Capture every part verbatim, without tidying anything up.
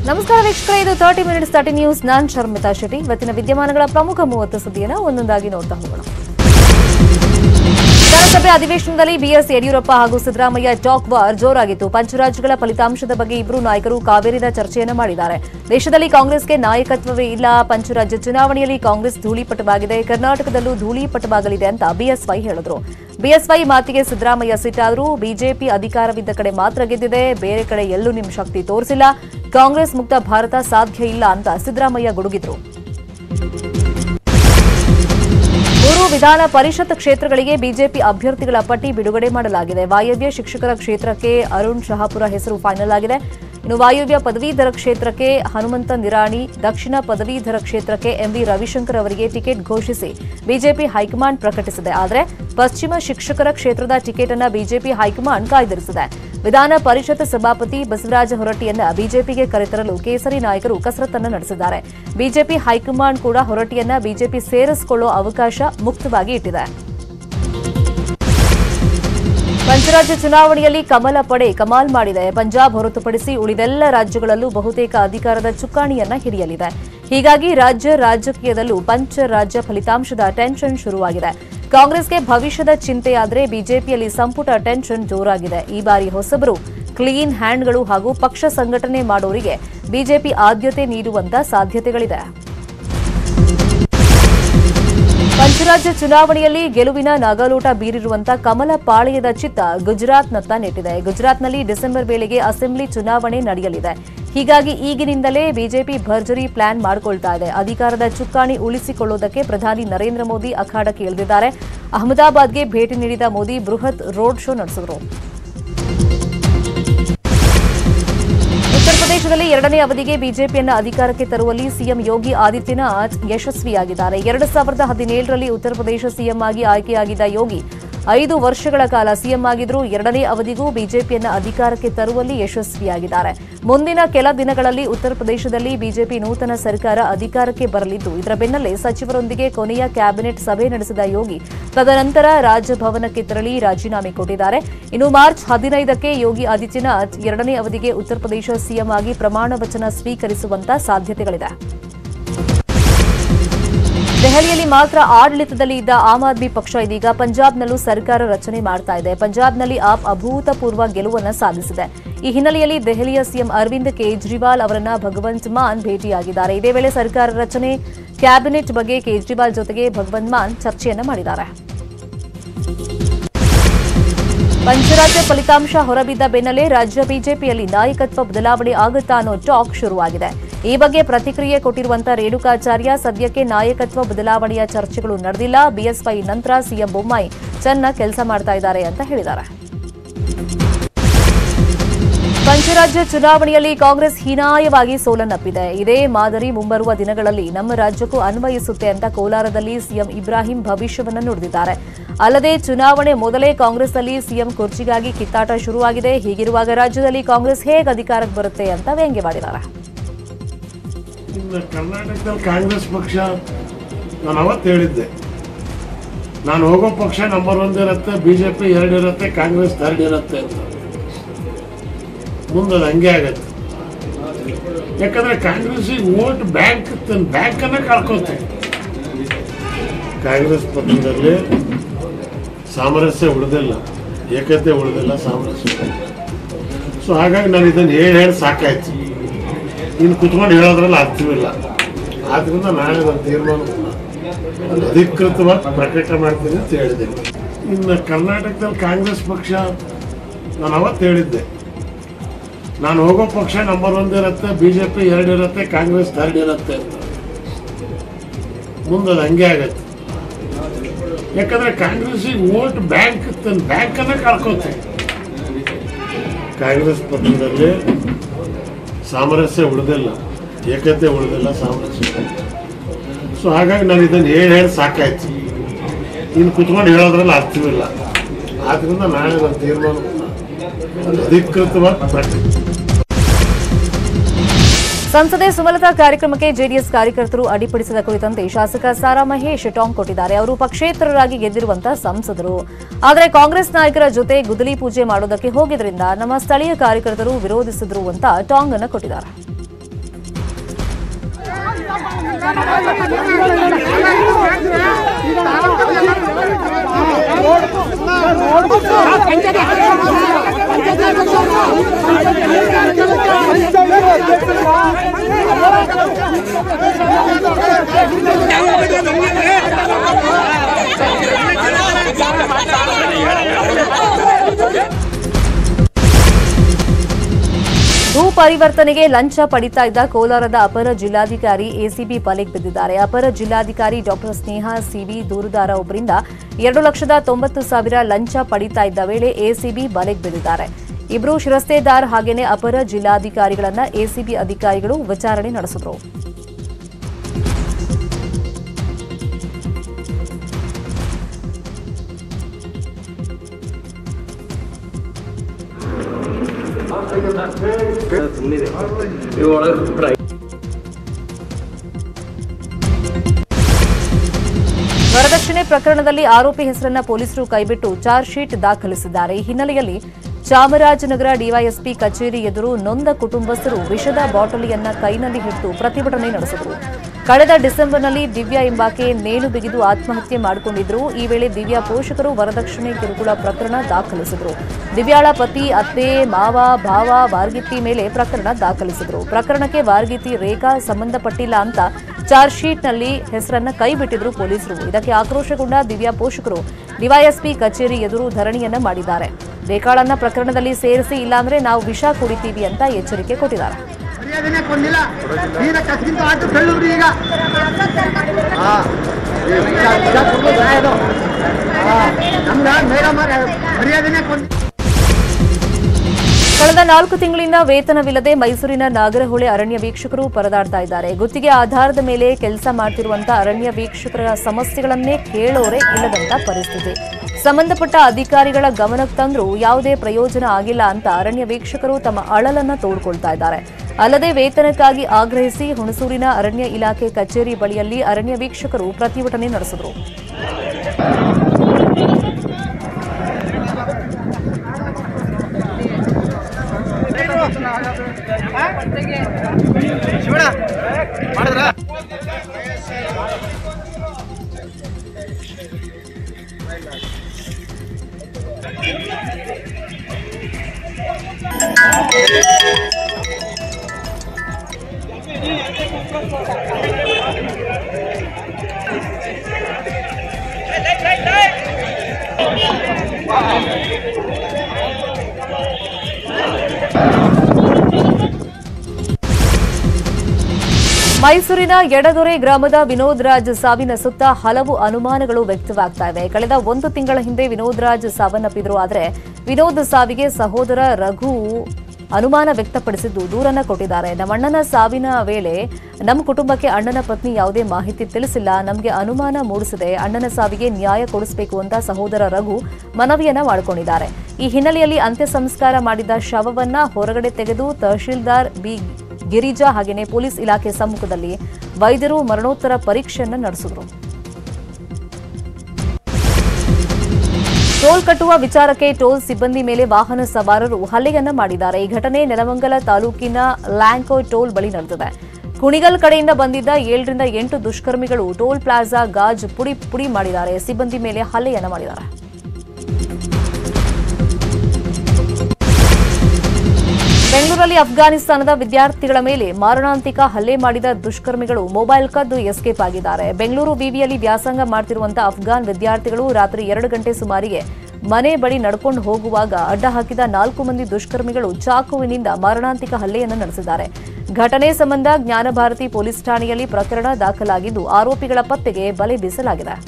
ನಮಸ್ಕಾರ ವೀಕ್ಷಕರೇ, ಇದು ತರ್ಟಿ ಮಿನಿಟ್ಸ್ ತರ್ಟಿ ನ್ಯೂಸ್. ನಾನು ಶರ್ಮಿತಾ ಶೆಟ್ಟಿ. ಇವತ್ತಿನ ವಿದ್ಯಮಾನಗಳ ಪ್ರಮುಖ ಮೂವತ್ತು ಸುದ್ದಿಯನ್ನು ಒಂದೊಂದಾಗಿ ನೋಡ್ತಾ ಹೋಗೋಣ. ವಿಧಾನಸಭೆ ಅಧಿವೇಶನದಲ್ಲಿ ಬಿಎಸ್ ಯಡಿಯೂರಪ್ಪ ಹಾಗೂ ಸಿದ್ದರಾಮಯ್ಯ ಟಾಕ್ ವಾರ್ ಜೋರಾಗಿತ್ತು. ಪಂಚರಾಜ್ಯಗಳ ಫಲಿತಾಂಶದ ಬಗ್ಗೆ ಇಬ್ಬರು ನಾಯಕರು ಕಾವೇರಿದ ಚರ್ಚೆಯನ್ನು ಮಾಡಿದ್ದಾರೆ. ದೇಶದಲ್ಲಿ ಕಾಂಗ್ರೆಸ್ಗೆ ನಾಯಕತ್ವವೇ ಇಲ್ಲ. ಪಂಚರಾಜ್ಯ ಚುನಾವಣೆಯಲ್ಲಿ ಕಾಂಗ್ರೆಸ್ ಧೂಳಿಪಟವಾಗಿದೆ, ಕರ್ನಾಟಕದಲ್ಲೂ ಧೂಳಿಪಟವಾಗಲಿದೆ ಅಂತ ಬಿಎಸ್ವೈ ಹೇಳಿದ್ರು. ಬಿಎಸ್ವೈ ಮಾತಿಗೆ ಸಿದ್ದರಾಮಯ್ಯ ಸಿಟ್ಟಾದರೂ ಬಿಜೆಪಿ ಅಧಿಕಾರವಿದ್ದ ಕಡೆ ಮಾತ್ರ ಗೆದ್ದಿದೆ, ಬೇರೆ ಕಡೆ ಎಲ್ಲೂ ನಿಮ್ಮ ಶಕ್ತಿ ತೋರಿಸಿಲ್ಲ, ಕಾಂಗ್ರೆಸ್ ಮುಕ್ತ ಭಾರತ ಸಾಧ್ಯ ಇಲ್ಲ ಅಂತ ಸಿದ್ದರಾಮಯ್ಯ ಗುಡುಗಿದ್ರು. ಮೂರು ವಿಧಾನ ಪರಿಷತ್ ಕ್ಷೇತ್ರಗಳಿಗೆ ಬಿಜೆಪಿ ಅಭ್ಯರ್ಥಿಗಳ ಪಟ್ಟಿ ಬಿಡುಗಡೆ ಮಾಡಲಾಗಿದೆ. ವಾಯವ್ಯ ಶಿಕ್ಷಕರ ಕ್ಷೇತ್ರಕ್ಕೆ ಅರುಣ್ ಶಹಾಪುರ ಹೆಸರು ಫೈನಲ್ ಆಗಿದೆ. ಇನ್ನು ವಾಯವ್ಯ ಪದವೀಧರ ಕ್ಷೇತ್ರಕ್ಕೆ ಹನುಮಂತ ನಿರಾಣಿ, ದಕ್ಷಿಣ ಪದವೀಧರ ಕ್ಷೇತ್ರಕ್ಕೆ ಎಂವಿ ರವಿಶಂಕರ್ ಅವರಿಗೆ ಟಿಕೆಟ್ ಘೋಷಿಸಿ ಬಿಜೆಪಿ ಹೈಕಮಾಂಡ್ ಪ್ರಕಟಿಸಿದೆ. ಆದರೆ ಪಶ್ಚಿಮ ಶಿಕ್ಷಕರ ಕ್ಷೇತ್ರದ ಟಿಕೆಟ್ ಅನ್ನು ಬಿಜೆಪಿ ಹೈಕಮಾಂಡ್ ಕಾಯ್ದಿರಿಸಿದೆ. ವಿಧಾನ ಪರಿಷತ್ ಸಭಾಪತಿ ಬಸವರಾಜ ಹೊರಟ್ಟಿಯನ್ನ ಬಿಜೆಪಿಗೆ ಕರೆತರಲು ಕೇಸರಿ ನಾಯಕರು ಕಸರತ್ತನ್ನು ನಡೆಸಿದ್ದಾರೆ. ಬಿಜೆಪಿ ಹೈಕಮಾಂಡ್ ಕೂಡ ಹೊರಟ್ಟಿಯನ್ನ ಬಿಜೆಪಿ ಸೇರಿಸಿಕೊಳ್ಳುವ ಅವಕಾಶ ಮುಕ್ತವಾಗಿ ಇಟ್ಟಿದೆ. ಪಂಚರಾಜ್ಯ ಚುನಾವಣೆಯಲ್ಲಿ ಕಮಲ ಪಡೆ ಕಮಾಲ್ ಮಾಡಿದೆ. ಪಂಜಾಬ್ ಹೊರತುಪಡಿಸಿ ಉಳಿದೆಲ್ಲ ರಾಜ್ಯಗಳಲ್ಲೂ ಬಹುತೇಕ ಅಧಿಕಾರದ ಚುಕ್ಕಾಣಿಯನ್ನ ಹಿಡಿಯಲಿದೆ. ಹೀಗಾಗಿ ರಾಜ್ಯ ರಾಜಕೀಯದಲ್ಲೂ ಪಂಚರಾಜ್ಯ ಫಲಿತಾಂಶದ ಟೆನ್ಷನ್ ಶುರುವಾಗಿದೆ. ಕಾಂಗ್ರೆಸ್ಗೆ ಭವಿಷ್ಯದ ಚಿಂತೆಯಾದರೆ ಬಿಜೆಪಿಯಲ್ಲಿ ಸಂಪುಟ ಟೆನ್ಷನ್ ಜೋರಾಗಿದೆ. ಈ ಬಾರಿ ಹೊಸಬರು, ಕ್ಲೀನ್ ಹ್ಯಾಂಡ್ಗಳು ಹಾಗೂ ಪಕ್ಷ ಸಂಘಟನೆ ಮಾಡೋರಿಗೆ ಬಿಜೆಪಿ ಆದ್ಯತೆ ನೀಡುವಂತ ಸಾಧ್ಯತೆಗಳಿದೆ. ಪಂಚರಾಜ್ಯ ಚುನಾವಣೆಯಲ್ಲಿ ಗೆಲುವಿನ ನಾಗಾಲೋಟ ಬೀರಿರುವಂತಹ ಕಮಲ ಪಾಳೆಯದ ಚಿತ್ತ ಗುಜರಾತ್ನತ್ತ ನೆಟ್ಟಿದೆ. ಗುಜರಾತ್ನಲ್ಲಿ ಡಿಸೆಂಬರ್ ವೇಳೆಗೆ ಅಸೆಂಬ್ಲಿ ಚುನಾವಣೆ ನಡೆಯಲಿದೆ. ಹೀಗಾಗಿ ಈಗಿನಿಂದಲೇ ಬಿಜೆಪಿ ಭರ್ಜರಿ ಪ್ಲಾನ್ ಮಾಡಿಕೊಳ್ತಾ ಇದೆ. ಅಧಿಕಾರದ ಚುಕ್ಕಾಣಿ ಉಳಿಸಿಕೊಳ್ಳುವುದಕ್ಕೆ ಪ್ರಧಾನಿ ನರೇಂದ್ರ ಮೋದಿ ಅಖಾಡಕ್ಕೆ ಇಳಿದಿದ್ದಾರೆ. ಅಹಮದಾಬಾದ್ಗೆ ಭೇಟಿ ನೀಡಿದ ಮೋದಿ ಬೃಹತ್ ರೋಡ್ ಶೋ ನಡೆಸಿದರು. ಉತ್ತರ ಪ್ರದೇಶದಲ್ಲಿ ಎರಡನೇ ಅವಧಿಗೆ ಬಿಜೆಪಿಯನ್ನು ಅಧಿಕಾರಕ್ಕೆ ತರುವಲ್ಲಿ ಸಿಎಂ ಯೋಗಿ ಆದಿತ್ಯನಾಥ್ ಯಶಸ್ವಿಯಾಗಿದ್ದಾರೆ. ಎರಡು ಸಾವಿರದ ಹದಿನೇಳರಲ್ಲಿ ಉತ್ತರ ಪ್ರದೇಶ ಸಿಎಂ ಆಗಿ ಆಯ್ಕೆಯಾಗಿದ್ದ ಯೋಗಿ ಐದು ವರ್ಷಗಳ ಕಾಲ ಸಿಎಂ ಆಗಿದ್ರು. ಎರಡನೇ ಅವಧಿಗೂ ಬಿಜೆಪಿಯನ್ನು ಅಧಿಕಾರಕ್ಕೆ ತರುವಲ್ಲಿ ಯಶಸ್ವಿಯಾಗಿದ್ದಾರೆ. ಮುಂದಿನ ಕೆಲ ದಿನಗಳಲ್ಲಿ ಉತ್ತರ ಪ್ರದೇಶದಲ್ಲಿ ಬಿಜೆಪಿ ನೂತನ ಸರ್ಕಾರ ಅಧಿಕಾರಕ್ಕೆ ಬರಲಿದ್ದು, ಇದರ ಬೆನ್ನಲ್ಲೇ ಸಚಿವರೊಂದಿಗೆ ಕೊನೆಯ ಕ್ಯಾಬಿನೆಟ್ ಸಭೆ ನಡೆಸಿದ ಯೋಗಿ ತದನಂತರ ರಾಜಭವನಕ್ಕೆ ತೆರಳಿ ರಾಜೀನಾಮೆ ಕೊಟ್ಟಿದ್ದಾರೆ. ಇನ್ನು ಮಾರ್ಚ್ ಹದಿನೈದಕ್ಕೆ ಯೋಗಿ ಆದಿತ್ಯನಾಥ್ ಎರಡನೇ ಅವಧಿಗೆ ಉತ್ತರ ಪ್ರದೇಶ ಸಿಎಂ ಆಗಿ ಪ್ರಮಾಣ ವಚನ ಸ್ವೀಕರಿಸುವಂತ ಸಾಧ್ಯತೆಗಳಿದೆ. ದೆಹಲಿಯಲ್ಲಿ ಮಾತ್ರ ಆಡಳಿತದಲ್ಲಿ ಇದ್ದ ಆಮ್ ಆದ್ಮಿ ಪಕ್ಷ ಇದೀಗ ಪಂಜಾಬ್ನಲ್ಲೂ ಸರ್ಕಾರ ರಚನೆ ಮಾಡ್ತಾ ಇದೆ. ಪಂಜಾಬ್ನಲ್ಲಿ ಆಪ್ ಅಭೂತಪೂರ್ವ ಗೆಲುವನ್ನು ಸಾಧಿಸಿದೆ. ಈ ಹಿನ್ನೆಲೆಯಲ್ಲಿ ದೆಹಲಿಯ ಸಿಎಂ ಅರವಿಂದ್ ಕೇಜ್ರಿವಾಲ್ ಅವರನ್ನ ಭಗವಂತ್ ಮಾನ್ ಭೇಟಿಯಾಗಿದ್ದಾರೆ. ಇದೇ ವೇಳೆ ಸರ್ಕಾರ ರಚನೆ, ಕ್ಯಾಬಿನೆಟ್ ಬಗ್ಗೆ ಕೇಜ್ರಿವಾಲ್ ಜೊತೆಗೆ ಭಗವಂತ್ ಮಾನ್ ಚರ್ಚೆಯನ್ನ ಮಾಡಿದ್ದಾರೆ. ಪಂಚರಾಜ್ಯ ಫಲಿತಾಂಶ ಹೊರಬಿದ್ದ ಬೆನ್ನಲ್ಲೇ ರಾಜ್ಯ ಬಿಜೆಪಿಯಲ್ಲಿ ನಾಯಕತ್ವ ಬದಲಾವಣೆ ಆಗುತ್ತಾ ಅನ್ನೋ ಟಾಕ್ ಶುರುವಾಗಿದೆ. ಈ ಬಗ್ಗೆ ಪ್ರತಿಕ್ರಿಯೆ ಕೊಟ್ಟಿರುವಂತಹ ರೇಣುಕಾಚಾರ್ಯ, ಸದ್ಯಕ್ಕೆ ನಾಯಕತ್ವ ಬದಲಾವಣೆಯ ಚರ್ಚೆಗಳು ನಡೆದಿಲ್ಲ. ಬಿಎಸ್ವೈ ನಂತರ ಸಿಎಂ ಬೊಮ್ಮಾಯಿ ಚೆನ್ನಾಗಿ ಕೆಲಸ ಮಾಡ್ತಾ ಇದ್ದಾರೆ ಅಂತ ಹೇಳಿದ್ದಾರೆ. ಪಂಚರಾಜ್ಯ ಚುನಾವಣೆಯಲ್ಲಿ ಕಾಂಗ್ರೆಸ್ ಹೀನಾಯವಾಗಿ ಸೋಲನ್ನಪ್ಪಿದೆ. ಇದೇ ಮಾದರಿ ಮುಂಬರುವ ದಿನಗಳಲ್ಲಿ ನಮ್ಮ ರಾಜ್ಯಕ್ಕೂ ಅನ್ವಯಿಸುತ್ತೆ ಅಂತ ಕೋಲಾರದಲ್ಲಿ ಸಿಎಂ ಇಬ್ರಾಹಿಂ ಭವಿಷ್ಯವನ್ನು ನುಡಿದಿದ್ದಾರೆ. ಅಲ್ಲದೆ ಚುನಾವಣೆ ಮೊದಲೇ ಕಾಂಗ್ರೆಸ್ನಲ್ಲಿ ಸಿಎಂ ಕುರ್ಚಿಗಾಗಿ ಕಿತ್ತಾಟ ಶುರುವಾಗಿದೆ. ಹೀಗಿರುವಾಗ ರಾಜ್ಯದಲ್ಲಿ ಕಾಂಗ್ರೆಸ್ ಹೇಗೆ ಅಧಿಕಾರಕ್ಕೆ ಬರುತ್ತೆ ಅಂತ ವ್ಯಂಗ್ಯ ಮಾಡಿದ್ದಾರೆ. ಕರ್ನಾಟಕದಲ್ಲಿ ಕಾಂಗ್ರೆಸ್ ಪಕ್ಷ ನಾನು ಅವತ್ತು ಹೇಳಿದ್ದೆ, ನಾನು ಹೋಗೋ ಪಕ್ಷ ನಂಬರ್ ಒಂದು ಇರುತ್ತೆ, ಬಿಜೆಪಿ ಎರಡು ಇರುತ್ತೆ, ಕಾಂಗ್ರೆಸ್ ಥರ್ಡ್ ಇರುತ್ತೆ ಅಂತ. ಮುಂದೆ ಅದು ಹಂಗೆ ಆಗತ್ತೆ. ಯಾಕಂದ್ರೆ ಕಾಂಗ್ರೆಸ್ಸಿಗೆ ವೋಟ್ ಬ್ಯಾಂಕ್ ಬ್ಯಾಂಕನ್ನು ಕಳ್ಕೊತೆ. ಕಾಂಗ್ರೆಸ್ ಪಕ್ಷದಲ್ಲಿ ಸಾಮರಸ್ಯ ಉಳಿದಿಲ್ಲ, ಏಕತೆ ಉಳಿದಿಲ್ಲ, ಸಾಮರಸ್ಯ. ಸೊ ಹಾಗಾಗಿ ನಾನು ಇದನ್ನು ಹೇಳಿ ಹೇಳಿ ಸಾಕಾಯ್ತು. ಇನ್ನು ಕುತ್ಕೊಂಡು ಹೇಳೋದ್ರಲ್ಲಿ ಅರ್ಥವಿಲ್ಲ. ಆದ್ರಿಂದ ನಾಳೆ ಒಂದು ತೀರ್ಮಾನ ಅಧಿಕೃತವಾಗಿ ಪ್ರಕಟ ಮಾಡ್ತೀನಿ ಅಂತ ಹೇಳಿದ್ದೇನೆ. ಇನ್ನು ಕರ್ನಾಟಕದಲ್ಲಿ ಕಾಂಗ್ರೆಸ್ ಪಕ್ಷ ನಾನು ಅವತ್ತು ಹೇಳಿದ್ದೆ, ನಾನು ಹೋಗೋ ಪಕ್ಷ ನಂಬರ್ ಒಂದು ಇರುತ್ತೆ, ಬಿಜೆಪಿ ಎರಡು ಇರುತ್ತೆ, ಕಾಂಗ್ರೆಸ್ ಥರ್ಡ್ ಇರುತ್ತೆ ಅಂತ. ಮುಂದೆ ಅದು ಹಂಗೆ ಆಗತ್ತೆ. ಯಾಕಂದ್ರೆ ಕಾಂಗ್ರೆಸ್ಸಿಗೆ ವೋಟ್ ಬ್ಯಾಂಕ್ ಬ್ಯಾಂಕನ್ನು ಕಳ್ಕೊತೆ. ಕಾಂಗ್ರೆಸ್ ಪಕ್ಷದಲ್ಲಿ ಸಾಮರಸ್ಯ ಉಳಿದಿಲ್ಲ, ಏಕತೆ ಉಳಿದಿಲ್ಲ, ಸಾಮರಸ್ಯ. ಸೊ ಹಾಗಾಗಿ ನಾನು ಇದನ್ನು ಹೇಳಿ ಹೇಳಿ ಸಾಕಾಯ್ತು. ಇನ್ನು ಕುತ್ಕೊಂಡು ಹೇಳೋದ್ರಲ್ಲಿ ಅರ್ಥವಿಲ್ಲ. ಆದ್ರಿಂದ ನಾಳೆ ಒಂದು ತೀರ್ಮಾನ ಅಧಿಕೃತವಾಗಿ ಪ್ರಕಟ. ಸಂಸದೆ ಸುಮಲತಾ ಕಾರ್ಯಕ್ರಮಕ್ಕೆ ಜೆಡಿಎಸ್ ಕಾರ್ಯಕರ್ತರು ಅಡ್ಡಿಪಡಿಸಿದ ಕುರಿತಂತೆ ಶಾಸಕ ಸಾರಾ ಮಹೇಶ್ ಟಾಂಗ್ ಕೊಟ್ಟಿದ್ದಾರೆ. ಅವರು ಪಕ್ಷೇತರರಾಗಿ ಗೆದ್ದಿರುವಂತಹ ಸಂಸದರು. ಆದರೆ ಕಾಂಗ್ರೆಸ್ ನಾಯಕರ ಜೊತೆ ಗುದ್ದಲಿ ಪೂಜೆ ಮಾಡೋದಕ್ಕೆ ಹೋಗಿದ್ರಿಂದ ನಮ್ಮ ಸ್ಥಳೀಯ ಕಾರ್ಯಕರ್ತರು ವಿರೋಧಿಸಿದ್ರು ಅಂತ ಟಾಂಗ್ ಅನ್ನು ಕೊಟ್ಟಿದ್ದಾರೆ. ಭೂ ಪರಿವರ್ತನೆಗೆ ಲಂಚ ಪಡಿತಾ ಇದ್ದ ಕೋಲಾರದ ಅಪರ ಜಿಲ್ಲಾಧಿಕಾರಿ ಎಸಿಬಿ ಬಲೆಗೆ ಬಿದ್ದಿದ್ದಾರೆ. ಅಪರ ಜಿಲ್ಲಾಧಿಕಾರಿ ಡಾಕ್ಟರ್ ಸ್ನೇಹಾ ಸಿವಿ ದೂರುದಾರ ಒಬ್ಬರಿಂದ ಎರಡು ಲಕ್ಷದ ತೊಂಬತ್ತು ಸಾವಿರ ಲಂಚ ಪಡಿತಾ ಇದ್ದ ವೇಳೆ ಎಸಿಬಿ ಬಲೆಗೆ ಬಿದ್ದಿದ್ದಾರೆ. ಇಬ್ಬರು ಶಿರಸ್ತೇದಾರ್ ಹಾಗೇನೆ ಅಪರ ಜಿಲ್ಲಾಧಿಕಾರಿಗಳನ್ನ ಎಸಿಬಿ ಅಧಿಕಾರಿಗಳು ವಿಚಾರಣೆ ನಡೆಸಿದರು. ವರದಕ್ಷಿಣೆ ಪ್ರಕರಣದಲ್ಲಿ ಆರೋಪಿ ಹೆಸರನ್ನ ಪೊಲೀಸರು ಕೈಬಿಟ್ಟು ಚಾರ್ಜ್ ಶೀಟ್ ದಾಖಲಿಸಿದ್ದಾರೆ. ಈ ಹಿನ್ನೆಲೆಯಲ್ಲಿ ಚಾಮರಾಜನಗರ ಡಿವೈಎಸ್ಪಿ ಕಚೇರಿ ಎದುರು ನೊಂದ ಕುಟುಂಬಸ್ಥರು ವಿಷದ ಬಾಟಲಿಯನ್ನ ಕೈನಲ್ಲಿ ಹಿಡಿದು ಪ್ರತಿಭಟನೆ ನಡೆಸಿದರು. ಕಳೆದ ಡಿಸೆಂಬರ್ನಲ್ಲಿ ದಿವ್ಯಾ ಎಂಬಾಕೆ ನೇಣು ಬಿಗಿದು ಆತ್ಮಹತ್ಯೆ ಮಾಡಿಕೊಂಡಿದ್ರು. ಈ ವೇಳೆ ದಿವ್ಯಾ ಪೋಷಕರು ವರದಕ್ಷಿಣೆ ಕಿರುಕುಳ ಪ್ರಕರಣ ದಾಖಲಿಸಿದರು. ದಿವ್ಯಾಳ ಪತಿ, ಅತ್ತೆ, ಮಾವ, ಭಾವ, ವಾರ್ಗಿತ್ತಿ ಮೇಲೆ ಪ್ರಕರಣ ದಾಖಲಿಸಿದರು. ಪ್ರಕರಣಕ್ಕೆ ವಾರ್ಗಿತ್ತಿ ರೇಖಾ ಸಂಬಂಧಪಟ್ಟಿಲ್ಲ ಅಂತ ಚಾರ್ಜ್ ಶೀಟ್ನಲ್ಲಿ ಹೆಸರನ್ನ ಕೈಬಿಟ್ಟಿದ್ರು ಪೊಲೀಸರು. ಇದಕ್ಕೆ ಆಕ್ರೋಶಗೊಂಡ ದಿವ್ಯಾ ಪೋಷಕರು ಡಿವೈಎಸ್ಪಿ ಕಚೇರಿ ಎದುರು ಧರಣಿಯನ್ನ ಮಾಡಿದ್ದಾರೆ. ರೇಖಾಳನ್ನ ಪ್ರಕರಣದಲ್ಲಿ ಸೇರಿಸಿ, ಇಲ್ಲಾಂದ್ರೆ ನಾವು ವಿಷ ಕುಡಿತೀವಿ ಅಂತ ಎಚ್ಚರಿಕೆ ಕೊಟ್ಟಿದ್ದಾರೆ. ಕಳೆದ ನಾಲ್ಕು ತಿಂಗಳಿಂದ ವೇತನವಿಲ್ಲದೆ ಮೈಸೂರಿನ ನಾಗರಹೊಳೆ ಅರಣ್ಯ ವೀಕ್ಷಕರು ಪರದಾಡ್ತಾ ಇದ್ದಾರೆ. ಗುತ್ತಿಗೆ ಆಧಾರದ ಮೇಲೆ ಕೆಲಸ ಮಾಡ್ತಿರುವಂತಹ ಅರಣ್ಯ ವೀಕ್ಷಕರ ಸಮಸ್ಯೆಗಳನ್ನೇ ಕೇಳೋರೆ ಇಲ್ಲದಂತ ಪರಿಸ್ಥಿತಿ. ಸಂಬಂಧಪಟ್ಟ ಅಧಿಕಾರಿಗಳ ಗಮನಕ್ಕೆ ತಂದ್ರೂ ಯಾವುದೇ ಪ್ರಯೋಜನ ಆಗಿಲ್ಲ ಅಂತ ಅರಣ್ಯ ವೀಕ್ಷಕರು ತಮ್ಮ ಅಳಲನ್ನ ತೋಡ್ಕೊಳ್ತಾ ಇದ್ದಾರೆ. ಅಲ್ಲದೆ ವೇತನಕ್ಕಾಗಿ ಆಗ್ರಹಿಸಿ ಹುಣಸೂರಿನ ಅರಣ್ಯ ಇಲಾಖೆ ಕಚೇರಿ ಬಳಿಯಲ್ಲಿ ಅರಣ್ಯ ವೀಕ್ಷಕರು ಪ್ರತಿಭಟನೆ ನಡೆಸಿದರು. ಮೈಸೂರಿನ ಯಡದೊರೆ ಗ್ರಾಮದ ವಿನೋದ್ ರಾಜ್ ಸಾವಿನ ಸುತ್ತ ಹಲವು ಅನುಮಾನಗಳು ವ್ಯಕ್ತವಾಗ್ತಾ ಇವೆ. ಕಳೆದ ಒಂದು ತಿಂಗಳ ಹಿಂದೆ ವಿನೋದ್ ರಾಜ್ ಸಾವನ್ನಪ್ಪಿದ್ರು. ಆದರೆ ವಿನೋದ್ ಸಾವಿಗೆ ಸಹೋದರ ರಘು ಅನುಮಾನ ವ್ಯಕ್ತಪಡಿಸಿದ್ದು ದೂರನ್ನ ಕೊಟ್ಟಿದ್ದಾರೆ. ನಮ್ಮಣ್ಣನ ಸಾವಿನ ವೇಳೆ ನಮ್ಮ ಕುಟುಂಬಕ್ಕೆ ಅಣ್ಣನ ಪತ್ನಿ ಯಾವುದೇ ಮಾಹಿತಿ ತಿಳಿಸಿಲ್ಲ, ನಮಗೆ ಅನುಮಾನ ಮೂಡಿಸಿದೆ, ಅಣ್ಣನ ಸಾವಿಗೆ ನ್ಯಾಯ ಕೊಡಿಸಬೇಕು ಅಂತ ಸಹೋದರ ರಘು ಮನವಿಯನ್ನ ಮಾಡಿಕೊಂಡಿದ್ದಾರೆ. ಈ ಹಿನ್ನೆಲೆಯಲ್ಲಿ ಅಂತ್ಯ ಸಂಸ್ಕಾರ ಮಾಡಿದ ಶವವನ್ನ ಹೊರಗಡೆ ತೆಗೆದು ತಹಶೀಲ್ದಾರ್ ಬಿ ಗಿರಿಜಾ ಹಾಗೆಯೇ ಪೊಲೀಸ್ ಇಲಾಖೆ ಸಮ್ಮುಖದಲ್ಲಿ ವೈದ್ಯರು ಮರಣೋತ್ತರ ಪರೀಕ್ಷೆಯನ್ನು ನಡೆಸಿದರು. ಟೋಲ್ ಕಟ್ಟುವ ವಿಚಾರಕ್ಕೆ ಟೋಲ್ ಸಿಬ್ಬಂದಿ ಮೇಲೆ ವಾಹನ ಸವಾರರು ಹಲ್ಲೆಯನ್ನ ಮಾಡಿದ್ದಾರೆ. ಈ ಘಟನೆ ನೆಲಮಂಗಲ ತಾಲೂಕಿನ ಲ್ಯಾಂಕೋ ಟೋಲ್ ಬಳಿ ನಡೆದಿದೆ. ಕುಣಿಗಲ್ ಕಡೆಯಿಂದ ಬಂದಿದ್ದ ಏಳರಿಂದ ಎಂಟು ದುಷ್ಕರ್ಮಿಗಳು ಟೋಲ್ ಪ್ಲಾಜಾ ಗಾಜ್ ಪುಡಿ ಪುಡಿ ಮಾಡಿದ್ದಾರೆ. ಸಿಬ್ಬಂದಿ ಮೇಲೆ ಹಲ್ಲೆಯನ್ನ ಮಾಡಿದ್ದಾರೆ. ಬೆಂಗಳೂರಲ್ಲಿ ಅಫ್ಘಾನಿಸ್ತಾನದ ವಿದ್ಯಾರ್ಥಿಗಳ ಮೇಲೆ ಮಾರಣಾಂತಿಕ ಹಲ್ಲೆ ಮಾಡಿದ ದುಷ್ಕರ್ಮಿಗಳು ಮೊಬೈಲ್ ಕದ್ದು ಎಸ್ಕೇಪ್ ಆಗಿದ್ದಾರೆ. ಬೆಂಗಳೂರು ವಿವಿಯಲ್ಲಿ ವ್ಯಾಸಂಗ ಮಾಡ್ತಿರುವಂತಹ ಅಫ್ಘಾನ್ ವಿದ್ಯಾರ್ಥಿಗಳು ರಾತ್ರಿ ಎರಡು ಗಂಟೆ ಸುಮಾರಿಗೆ ಮನೆ ಬಳಿ ನಡ್ಕೊಂಡು ಹೋಗುವಾಗ ಅಡ್ಡ ಹಾಕಿದ ನಾಲ್ಕು ಮಂದಿ ದುಷ್ಕರ್ಮಿಗಳು ಚಾಕುವಿನಿಂದ ಮಾರಣಾಂತಿಕ ಹಲ್ಲೆಯನ್ನು ನಡೆಸಿದ್ದಾರೆ. ಘಟನೆ ಸಂಬಂಧ ಜ್ಞಾನಭಾರತಿ ಪೊಲೀಸ್ ಠಾಣೆಯಲ್ಲಿ ಪ್ರಕರಣ ದಾಖಲಾಗಿದ್ದು ಆರೋಪಿಗಳ ಪತ್ತೆಗೆ ಬಲೆ ಬೀಸಲಾಗಿದೆ.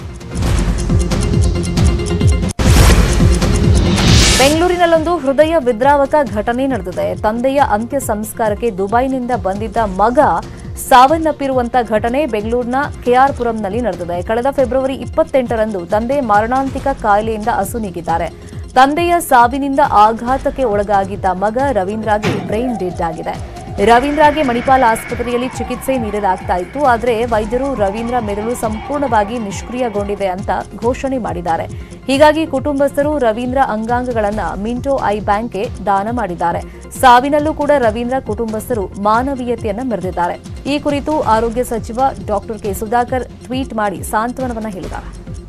ಬೆಂಗಳೂರಿನಲ್ಲೊಂದು ಹೃದಯ ವಿದ್ರಾವಕ ಘಟನೆ ನಡೆದಿದೆ. ತಂದೆಯ ಅಂತ್ಯ ಸಂಸ್ಕಾರಕ್ಕೆ ದುಬೈನಿಂದ ಬಂದಿದ್ದ ಮಗ ಸಾವನ್ನಪ್ಪಿರುವಂತಹ ಘಟನೆ ಬೆಂಗಳೂರಿನ ಕೆಆರ್ಪುರಂನಲ್ಲಿ ನಡೆದಿದೆ. ಕಳೆದ ಫೆಬ್ರವರಿ ಇಪ್ಪತ್ತೆಂಟರಂದು ತಂದೆ ಮಾರಣಾಂತಿಕ ಕಾಯಿಲೆಯಿಂದ ಅಸುನೀಗಿದ್ದಾರೆ. ತಂದೆಯ ಸಾವಿನಿಂದ ಆಘಾತಕ್ಕೆ ಒಳಗಾಗಿದ್ದ ಮಗ ರವೀಂದ್ರಗೆ ಬ್ರೈನ್ ಡೆಡ್ ಆಗಿದೆ. ರವೀಂದ್ರಗೆ ಮಣಿಪಾಲ್ ಆಸ್ಪತ್ರೆಯಲ್ಲಿ ಚಿಕಿತ್ಸೆ ನೀಡಲಾಗ್ತಾ ಇತ್ತು. ಆದರೆ ವೈದ್ಯರು ರವೀಂದ್ರ ಮೆದುಳು ಸಂಪೂರ್ಣವಾಗಿ ನಿಷ್ಕ್ರಿಯಗೊಂಡಿದೆ ಅಂತ ಘೋಷಣೆ ಮಾಡಿದ್ದಾರೆ. ಹೀಗಾಗಿ ಕುಟುಂಬಸ್ಥರು ರವೀಂದ್ರ ಅಂಗಾಂಗಗಳನ್ನು ಮಿಂಟೋ ಐ ಬ್ಯಾಂಕ್ಗೆ ದಾನ ಮಾಡಿದ್ದಾರೆ. ಸಾವಿನಲ್ಲೂ ಕೂಡ ರವೀಂದ್ರ ಕುಟುಂಬಸ್ಥರು ಮಾನವೀಯತೆಯನ್ನು ಮೆರೆದಿದ್ದಾರೆ. ಈ ಕುರಿತು ಆರೋಗ್ಯ ಸಚಿವ ಡಾಕ್ಟರ್ ಕೆ ಸುಧಾಕರ್ ಟ್ವೀಟ್ ಮಾಡಿ ಸಾಂತ್ವನವನ್ನ ಹೇಳಿದ್ದಾರೆ.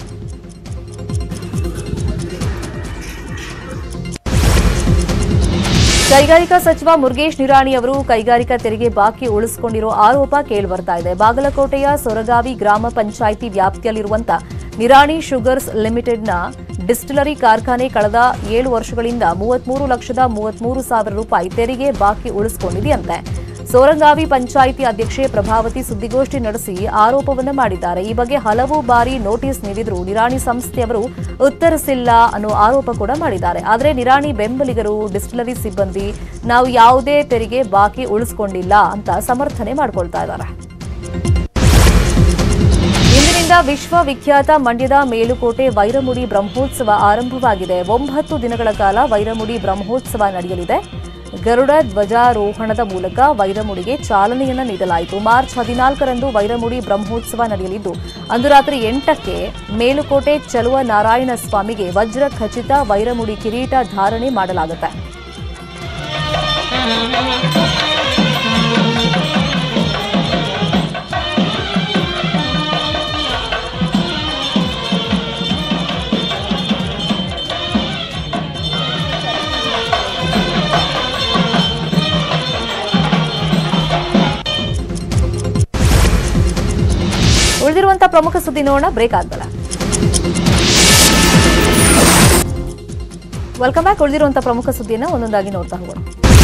ಕೈಗಾರಿಕಾ ಸಚಿವ ಮುರುಗೇಶ್ ನಿರಾಣಿ ಅವರು ಕೈಗಾರಿಕಾ ತೆರಿಗೆ ಬಾಕಿ ಉಳಿಸಿಕೊಂಡಿರೋ ಆರೋಪ ಕೇಳಿಬರ್ತಾ ಇದೆ. ಬಾಗಲಕೋಟೆಯ ಸೊರಗಾವಿ ಗ್ರಾಮ ಪಂಚಾಯಿತಿ ವ್ಯಾಪ್ತಿಯಲ್ಲಿರುವಂತಹ ನಿರಾಣಿ ಶುಗರ್ಸ್ ಲಿಮಿಟೆಡ್ನ ಡಿಸ್ಟಿಲರಿ ಕಾರ್ಖಾನೆ ಕಳೆದ ಏಳು ವರ್ಷಗಳಿಂದ ಮೂವತ್ಮೂರು ಲಕ್ಷದ ಮೂವತ್ಮೂರು ಸಾವಿರ ರೂಪಾಯಿ ತೆರಿಗೆ ಬಾಕಿ ಉಳಿಸಿಕೊಂಡಿದೆಯಂತೆ. ಸೋರಂಗಾವಿ ಪಂಚಾಯಿತಿ ಅಧ್ಯಕ್ಷೆ ಪ್ರಭಾವತಿ ಸುದ್ದಿಗೋಷ್ಠಿ ನಡೆಸಿ ಆರೋಪವನ್ನು ಮಾಡಿದ್ದಾರೆ. ಈ ಬಗ್ಗೆ ಹಲವು ಬಾರಿ ನೋಟಿಸ್ ನೀಡಿದ್ರು ನಿರಾಣಿ ಸಂಸ್ಥೆಯವರು ಉತ್ತರಿಸಿಲ್ಲ ಅನ್ನೋ ಆರೋಪ ಕೂಡ ಮಾಡಿದ್ದಾರೆ. ಆದರೆ ನಿರಾಣಿ ಬೆಂಬಲಿಗರು, ಡಿಸ್ಟಿಲರಿ ಸಿಬ್ಬಂದಿ ನಾವು ಯಾವುದೇ ತೆರಿಗೆ ಬಾಕಿ ಉಳಿಸಿಕೊಂಡಿಲ್ಲ ಅಂತ ಸಮರ್ಥನೆ ಮಾಡಿಕೊಳ್ತಾ ಇದ್ದಾರೆ. ಇಂದಿನಿಂದ ವಿಶ್ವವಿಖ್ಯಾತ ಮಂಡ್ಯದ ಮೇಲುಕೋಟೆ ವೈರಮುಡಿ ಬ್ರಹ್ಮೋತ್ಸವ ಆರಂಭವಾಗಿದೆ. ಒಂಬತ್ತು ದಿನಗಳ ಕಾಲ ವೈರಮುಡಿ ಬ್ರಹ್ಮೋತ್ಸವ ನಡೆಯಲಿದೆ. ಗರುಡ ಧ್ವಜಾರೋಹಣದ ಮೂಲಕ ವೈರಮುಡಿಗೆ ಚಾಲನೆಯನ್ನ ನೀಡಲಾಯಿತು. ಮಾರ್ಚ್ ಹದಿನಾಲ್ಕರಂದು ವೈರಮುಡಿ ಬ್ರಹ್ಮೋತ್ಸವ ನಡೆಯಲಿದ್ದು ಅಂದು ರಾತ್ರಿ ಎಂಟಕ್ಕೆ ಮೇಲುಕೋಟೆ ಚಲುವ ನಾರಾಯಣ ಸ್ವಾಮಿಗೆ ವಜ್ರ ಖಚಿತ ವೈರಮುಡಿ ಕಿರೀಟ ಧಾರಣೆ ಮಾಡಲಾಗುತ್ತೆ. ಉಳಿದಿರುವಂತಹ ಪ್ರಮುಖ ಸುದ್ದಿ ನೋಡೋಣ, ಬ್ರೇಕ್ ಆದ್ಮೇಲೆ. Welcome back. ಉಳಿದಿರುವಂತಹ ಪ್ರಮುಖ ಸುದ್ದಿಯನ್ನು ಒಂದೊಂದಾಗಿ ನೋಡ್ತಾ ಹೋಗೋಣ.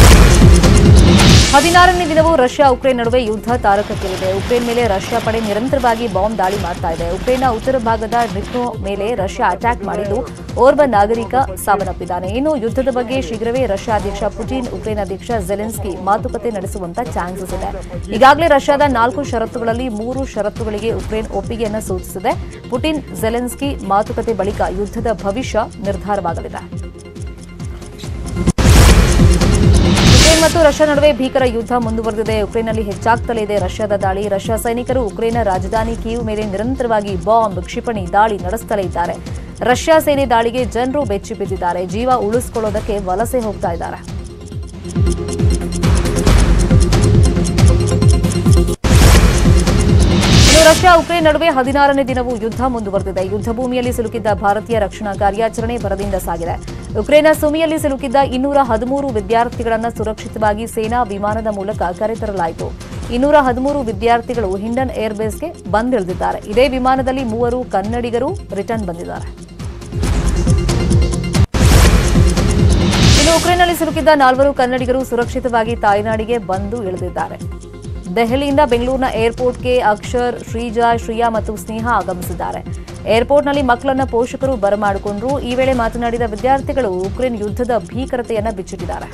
ಹದಿನಾರನೇ ದಿನವೂ ರಷ್ಯಾ ಉಕ್ರೇನ್ ನಡುವೆ ಯುದ್ಧ ತಾರಕಕ್ಕೇರಿದೆ. ಉಕ್ರೇನ್ ಮೇಲೆ ರಷ್ಯಾ ಪಡೆ ನಿರಂತರವಾಗಿ ಬಾಂಬ್ ದಾಳಿ ಮಾಡ್ತಾ ಇದೆ. ಉಕ್ರೇನ್ನ ಉತ್ತರ ಭಾಗದ ಡಿಪ್ನೋ ಮೇಲೆ ರಷ್ಯಾ ಅಟ್ಯಾಕ್ ಮಾಡಿದ್ದು ಓರ್ವ ನಾಗರಿಕ ಸಾವನ್ನಪ್ಪಿದ್ದಾನೆ. ಇನ್ನು ಯುದ್ಧದ ಬಗ್ಗೆ ಶೀಘ್ರವೇ ರಷ್ಯಾ ಅಧ್ಯಕ್ಷ ಪುಟಿನ್, ಉಕ್ರೇನ್ ಅಧ್ಯಕ್ಷ ಜೆಲೆನ್ಸ್ಕಿ ಮಾತುಕತೆ ನಡೆಸುವಂತ ಚಾನ್ಸಸ್ ಇದೆ. ಈಗಾಗಲೇ ರಷ್ಯಾದ ನಾಲ್ಕು ಷರತ್ತುಗಳಲ್ಲಿ ಮೂರು ಷರತ್ತುಗಳಿಗೆ ಉಕ್ರೇನ್ ಒಪ್ಪಿಗೆಯನ್ನು ಸೂಚಿಸಿದೆ. ಪುಟಿನ್ ಜೆಲೆನ್ಸ್ಕಿ ಮಾತುಕತೆ ಬಳಿಕ ಯುದ್ಧದ ಭವಿಷ್ಯ ನಿರ್ಧಾರವಾಗಲಿದೆ. ಉಕ್ರೇನ್ ಮತ್ತು ರಷ್ಯಾ ನಡುವೆ ಭೀಕರ ಯುದ್ಧ ಮುಂದುವರೆದಿದೆ. ಉಕ್ರೇನ್ನಲ್ಲಿ ಹೆಚ್ಚಾಗ್ತಲೇ ಇದೆ ರಷ್ಯಾದ ದಾಳಿ. ರಷ್ಯಾ ಸೈನಿಕರು ಉಕ್ರೇನ್ನ ರಾಜಧಾನಿ ಕೀವ್ ಮೇಲೆ ನಿರಂತರವಾಗಿ ಬಾಂಬ್, ಕ್ಷಿಪಣಿ ದಾಳಿ ನಡೆಸುತ್ತಲೇ ಇದ್ದಾರೆ. ರಷ್ಯಾ ಸೇನೆ ದಾಳಿಗೆ ಜನರು ಬೆಚ್ಚಿ ಬಿದ್ದಿದ್ದಾರೆ. ಜೀವ ಉಳಿಸಿಕೊಳ್ಳೋದಕ್ಕೆ ವಲಸೆ ಹೋಗ್ತಾ ಇದ್ದಾರೆ. ಇನ್ನು ರಷ್ಯಾ ಉಕ್ರೇನ್ ನಡುವೆ ಹದಿನಾರನೇ ದಿನವೂ ಯುದ್ಧ ಮುಂದುವರೆದಿದೆ. ಯುದ್ಧ ಭೂಮಿಯಲ್ಲಿ ಸಿಲುಕಿದ್ದ ಭಾರತೀಯ ರಕ್ಷಣಾ ಕಾರ್ಯಾಚರಣೆ ಭರದಿಂದ ಸಾಗಿದೆ. ಉಕ್ರೇನ್ನ ಸುಮಿಯಲ್ಲಿ ಸಿಲುಕಿದ್ದ ಇನ್ನೂರ ಹದಿಮೂರು ವಿದ್ಯಾರ್ಥಿಗಳನ್ನು ಸುರಕ್ಷಿತವಾಗಿ ಸೇನಾ ವಿಮಾನದ ಮೂಲಕ ಕರೆತರಲಾಯಿತು. ಇನ್ನೂರ ಹದಿಮೂರು ವಿದ್ಯಾರ್ಥಿಗಳು ಹಿಂಡನ್ ಏರ್ಬೇಸ್ಗೆ ಬಂದಿಳಿದಿದ್ದಾರೆ. ಇದೇ ವಿಮಾನದಲ್ಲಿ ಮೂವರು ಕನ್ನಡಿಗರು ರಿಟರ್ನ್ ಬಂದಿದ್ದಾರೆ. ಇನ್ನು ಉಕ್ರೇನ್ನಲ್ಲಿ ಸಿಲುಕಿದ್ದ ನಾಲ್ವರು ಕನ್ನಡಿಗರು ಸುರಕ್ಷಿತವಾಗಿ ತಾಯ್ನಾಡಿಗೆ ಬಂದು ಇಳಿದಿದ್ದಾರೆ. ದೆಹಲಿಯಿಂದ ಬೆಂಗಳೂರಿನ ಏರ್ಪೋರ್ಟ್ಗೆ ಅಕ್ಷರ್, ಶ್ರೀಜಾ, ಶ್ರಿಯಾ ಮತ್ತು ಸ್ನೇಹ ಆಗಮಿಸಿದ್ದಾರೆ. ಏರ್ಪೋರ್ಟ್ನಲ್ಲಿ ಮಕ್ಕಳನ್ನ ಪೋಷಕರು ಬರಮಾಡಿಕೊಂಡ್ರು. ಈ ವೇಳೆ ಮಾತನಾಡಿದ ವಿದ್ಯಾರ್ಥಿಗಳು ಉಕ್ರೇನ್ ಯುದ್ಧದ ಭೀಕರತೆಯನ್ನ ಬಿಚ್ಚಿಟ್ಟಿದ್ದಾರೆ.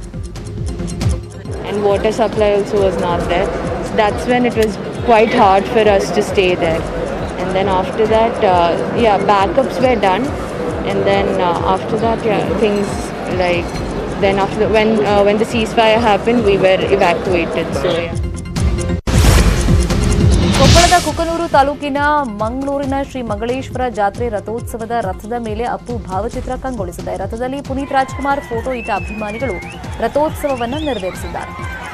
And water supply also was not there. So that's when it was quite hard for us to stay there. And then after that, uh, yeah, backups were done. And then uh, after that, yeah, things like then after the, when uh, when the ceasefire happened, we were evacuated. So yeah. ಕೊಪ್ಪಳದ ಕುಕನೂರು ತಾಲೂಕಿನ ಮಂಗಳೂರಿನ ಶ್ರೀ ಮಂಗಳೇಶ್ವರ ಜಾತ್ರೆ ರಥೋತ್ಸವದ ರಥದ ಮೇಲೆ ಅಪ್ಪು ಭಾವಚಿತ್ರ ಕಂಗೊಳಿಸಿದೆ. ರಥದಲ್ಲಿ Puneeth Rajkumar photo ಇಟ್ಟ ಅಭಿಮಾನಿಗಳು ರಥೋತ್ಸವವನ್ನು ನೆರವೇರಿಸಿದ್ದಾರೆ.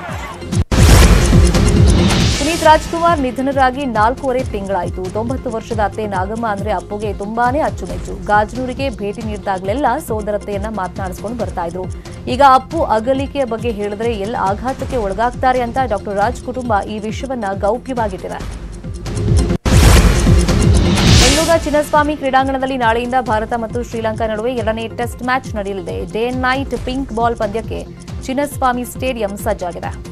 ಪುನೀತ್ ರಾಜ್ಕುಮಾರ್ ನಿಧನರಾಗಿ ನಾಲ್ಕೂವರೆ ತಿಂಗಳಾಯಿತು. ತೊಂಬತ್ತು ವರ್ಷದ ಅತ್ತೆ ನಾಗಮ್ಮ ಅಂದ್ರೆ ಅಪ್ಪುಗೆ ತುಂಬಾನೇ ಅಚ್ಚುಮೆಚ್ಚು. ಗಾಜನೂರಿಗೆ ಭೇಟಿ ನೀಡಿದಾಗಲೆಲ್ಲ ಸೋದರತೆಯನ್ನ ಮಾತನಾಡಿಸಿಕೊಂಡು ಬರ್ತಾ ಇದ್ರು. ಈಗ ಅಪ್ಪು ಅಗಲಿಕೆಯ ಬಗ್ಗೆ ಹೇಳಿದ್ರೆ ಎಲ್ಲ ಆಘಾತಕ್ಕೆ ಒಳಗಾಗ್ತಾರೆ ಅಂತ ಡಾಕ್ಟರ್ ರಾಜ್ ಕುಟುಂಬ ಈ ವಿಷಯವನ್ನ ಗೌಪ್ಯವಾಗಿಟ್ಟಿದೆ. ಬೆಂಗಳೂರಿನ ಚಿನ್ನಸ್ವಾಮಿ ಕ್ರೀಡಾಂಗಣದಲ್ಲಿ ನಾಳೆಯಿಂದ ಭಾರತ ಮತ್ತು ಶ್ರೀಲಂಕಾ ನಡುವೆ ಎರಡನೇ ಟೆಸ್ಟ್ ಮ್ಯಾಚ್ ನಡೆಯಲಿದೆ. Day and night pink ball ಪಂದ್ಯಕ್ಕೆ ಚಿನ್ನಸ್ವಾಮಿ ಸ್ಟೇಡಿಯಂ ಸಜ್ಜಾಗಿದೆ.